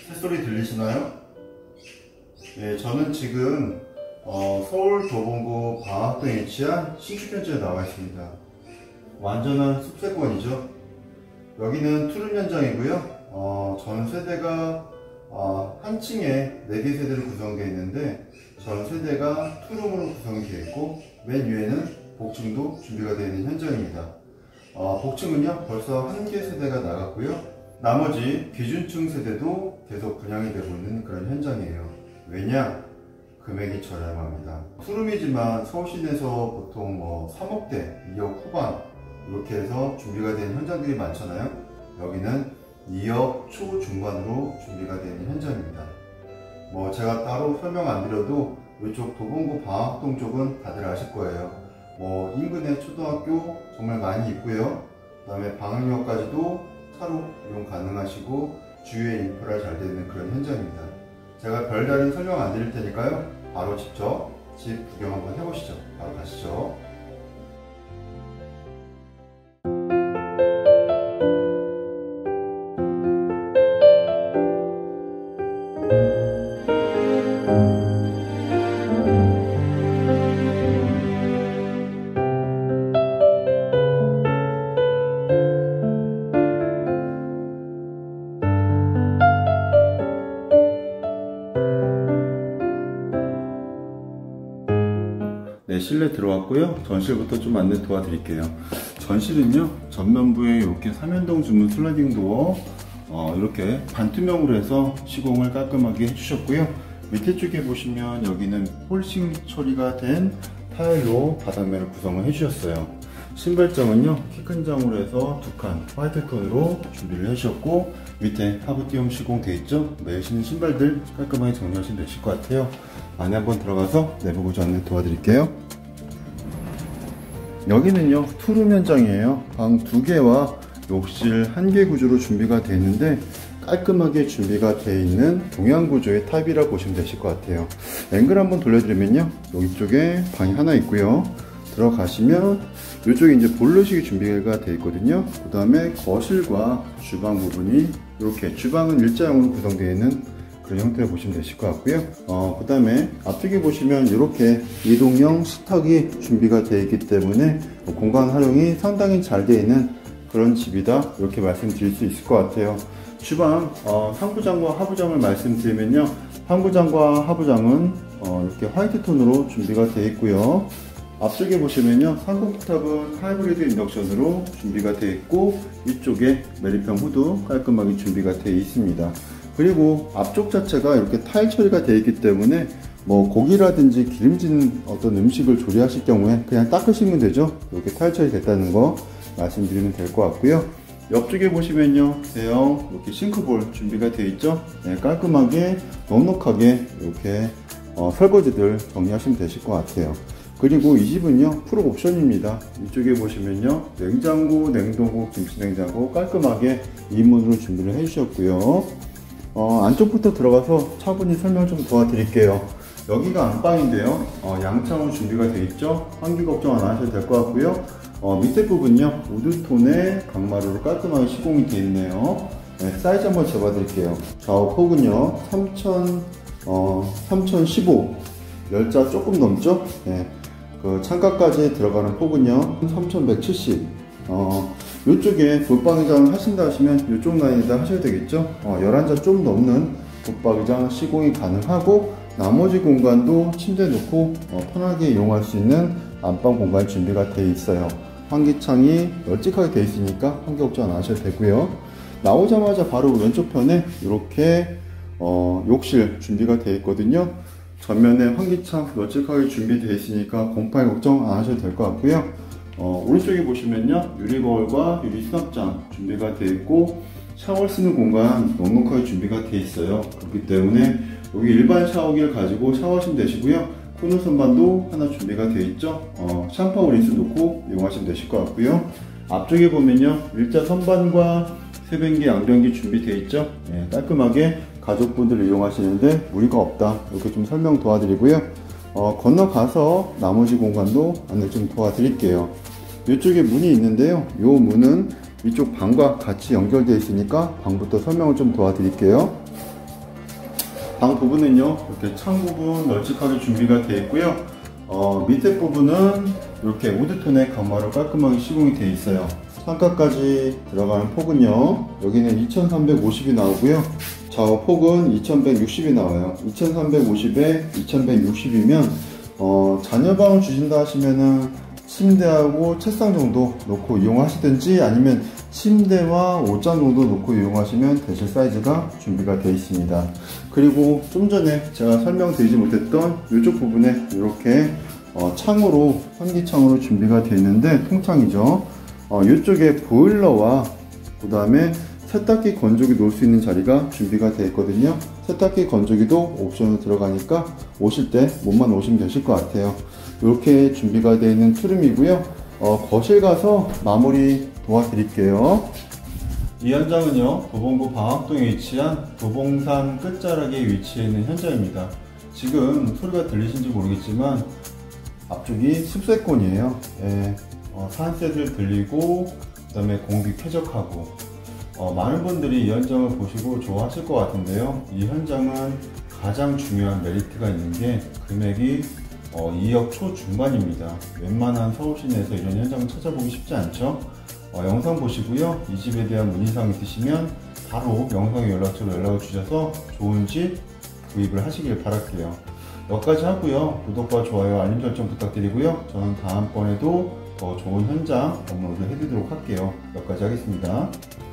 새소리 들리시나요? 네, 저는 지금 서울 도봉구 방학동에 위치한 신축현지에 나와 있습니다. 완전한 숲세권이죠. 여기는 투룸 현장이고요. 전 세대가 한 층에 4개 세대로 구성되어 있는데 전 세대가 투룸으로 구성이 되어 있고 맨 위에는 복층도 준비가 되어 있는 현장입니다. 복층은요 벌써 1개 세대가 나갔고요. 나머지 기준층 세대도 계속 분양이 되고 있는 그런 현장이에요. 왜냐? 금액이 저렴합니다. 투룸이지만 서울시내에서 보통 3억대, 2억 후반 이렇게 해서 준비가 된 현장들이 많잖아요. 여기는 2억 초중반으로 준비가 되는 현장입니다. 제가 따로 설명 안 드려도 이쪽 도봉구 방학동 쪽은 다들 아실 거예요. 인근에 초등학교 정말 많이 있고요. 그 다음에 방학역까지도 차로 이용 가능하시고 주위에 인프라 잘 되어 있는 그런 현장입니다. 제가 별다른 설명 안 드릴 테니까요. 바로 직접 집 구경 한번 해보시죠. 바로 가시죠. 네, 실내 들어왔고요. 전실부터 좀 안내 도와드릴게요. 전실은요, 전면부에 이렇게 3연동 주문 슬라이딩 도어 이렇게 반투명으로 해서 시공을 깔끔하게 해주셨고요. 밑에 쪽에 보시면 여기는 폴싱 처리가 된 타일로 바닥면을 구성을 해주셨어요. 신발장은요, 키큰 장으로 해서 2칸 화이트 톤으로 준비를 해주셨고 밑에 하부띄움 시공되어 있죠. 매신 신발들 깔끔하게 정리하시면 되실 것 같아요. 안에 한번 들어가서 내부 구조 안내 도와드릴게요. 여기는요 투룸 현장이에요. 방 2개와 욕실 1개 구조로 준비가 되어 있는데 깔끔하게 준비가 되어 있는 동양 구조의 타입이라 보시면 되실 것 같아요. 앵글 한번 돌려드리면요, 여기 쪽에 방이 하나 있고요. 들어가시면 이쪽에 이제 볼러식이 준비가 되어 있거든요. 그 다음에 거실과 주방 부분이 이렇게, 주방은 일자형으로 구성되어 있는 그런 형태로 보시면 되실 것 같고요. 그 다음에 앞쪽에 보시면 이렇게 이동형 식탁이 준비가 되어 있기 때문에 공간 활용이 상당히 잘 되어 있는 그런 집이다, 이렇게 말씀드릴 수 있을 것 같아요. 주방 상부장과 하부장을 말씀드리면요, 상부장과 하부장은 이렇게 화이트 톤으로 준비가 되어 있고요. 앞쪽에 보시면요, 상공탑은 하이브리드 인덕션으로 준비가 되어 있고 이쪽에 메리평 후드 깔끔하게 준비가 되어 있습니다. 그리고 앞쪽 자체가 이렇게 타일 처리가 되어 있기 때문에 고기라든지 기름진 어떤 음식을 조리하실 경우에 그냥 닦으시면 되죠. 이렇게 타일 처리 됐다는 거 말씀드리면 될 것 같고요. 옆쪽에 보시면요, 대형 이렇게 싱크볼 준비가 되어 있죠. 네, 깔끔하게 넉넉하게 이렇게 설거지들 정리하시면 되실 것 같아요. 그리고 이 집은요 풀 옵션입니다. 이쪽에 보시면요, 냉장고, 냉동고, 김치냉장고 깔끔하게 2인분으로 준비를 해주셨고요. 안쪽부터 들어가서 차분히 설명 좀 도와드릴게요. 여기가 안방인데요, 양창으로 준비가 되어 있죠. 환기 걱정 안 하셔도 될 것 같고요. 밑에 부분요, 우드톤의 강마루로 깔끔하게 시공이 되어 있네요. 네, 사이즈 한번 재봐 드릴게요. 좌우 폭은요 3015, 열자 조금 넘죠. 네, 그 창가까지 들어가는 폭은요 3170. 이쪽에 붙박이장을 하신다 하시면 이쪽 라인에다 하셔야 되겠죠. 11자 좀 넘는 붙박이장 시공이 가능하고 나머지 공간도 침대 놓고 편하게 이용할 수 있는 안방 공간 준비가 되어 있어요. 환기창이 널찍하게 되어 있으니까 환기 걱정 안 하셔도 되고요. 나오자마자 바로 왼쪽 편에 이렇게 욕실 준비가 되어 있거든요. 전면에 환기창 널찍하게 준비되어 있으니까 곰팡이 걱정 안 하셔도 될 것 같고요. 오른쪽에 보시면요, 유리거울과 유리 수납장 준비가 되어 있고 샤워를 쓰는 공간 넉넉하게 준비가 되어 있어요. 그렇기 때문에 여기 일반 샤워기를 가지고 샤워하시면 되시고요. 코너 선반도 하나 준비가 되어 있죠. 샴푸 린스 놓고 이용하시면 되실 것 같고요. 앞쪽에 보면요, 일자 선반과 세ben기 양변기 준비되어 있죠. 네, 깔끔하게 가족분들 이용하시는데 무리가 없다, 이렇게 좀 설명 도와드리고요. 건너가서 나머지 공간도 안내 좀 도와드릴게요. 이쪽에 문이 있는데요, 이 문은 이쪽 방과 같이 연결되어 있으니까 방부터 설명을 좀 도와드릴게요. 방 부분은요, 이렇게 창 부분 널찍하게 준비가 되어 있고요. 밑에 부분은 이렇게 우드톤의 강마루 깔끔하게 시공이 되어 있어요. 상가까지 들어가는 폭은요, 여기는 2350이 나오고요. 좌우 폭은 2160이 나와요. 2350에 2160이면 자녀방을 주신다 하시면은 침대하고 책상 정도 놓고 이용하시든지, 아니면 침대와 옷장 정도 놓고 이용하시면 되실 사이즈가 준비가 되어 있습니다. 그리고 좀 전에 제가 설명드리지 못했던 이쪽 부분에 이렇게 창으로, 환기창으로 준비가 되어 있는데, 통창이죠. 이쪽에 보일러와 그 다음에 세탁기 건조기 놓을 수 있는 자리가 준비가 되어 있거든요. 세탁기 건조기도 옵션으로 들어가니까 오실 때 몸만 오시면 되실 것 같아요. 이렇게 준비가 되어 있는 투룸이고요. 거실 가서 마무리 도와드릴게요. 이 현장은요, 도봉구 방학동에 위치한 도봉산 끝자락에 위치해 있는 현장입니다. 지금 소리가 들리신지 모르겠지만 앞쪽이 숲세권이에요. 예, 산새들 들리고, 그 다음에 공기 쾌적하고, 많은 분들이 이 현장을 보시고 좋아하실 것 같은데요. 이 현장은 가장 중요한 메리트가 있는 게 금액이 2억 초중반입니다. 웬만한 서울 시내에서 이런 현장을 찾아보기 쉽지 않죠. 영상 보시고요, 이 집에 대한 문의사항 있으시면 바로 영상의 연락처로 연락을 주셔서 좋은 집 구입을 하시길 바랄게요. 여기까지 하고요, 구독과 좋아요, 알림 설정 부탁드리고요. 저는 다음번에도 더 좋은 현장 업로드 해드리도록 할게요. 여기까지 하겠습니다.